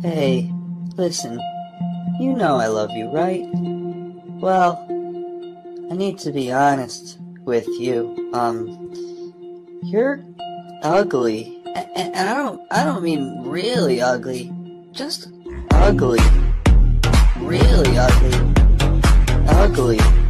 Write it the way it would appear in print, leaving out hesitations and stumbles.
Hey, listen, you know I love you, right? Well, I need to be honest with you. You're ugly. And I don't mean really ugly. Just ugly. Really ugly. Ugly.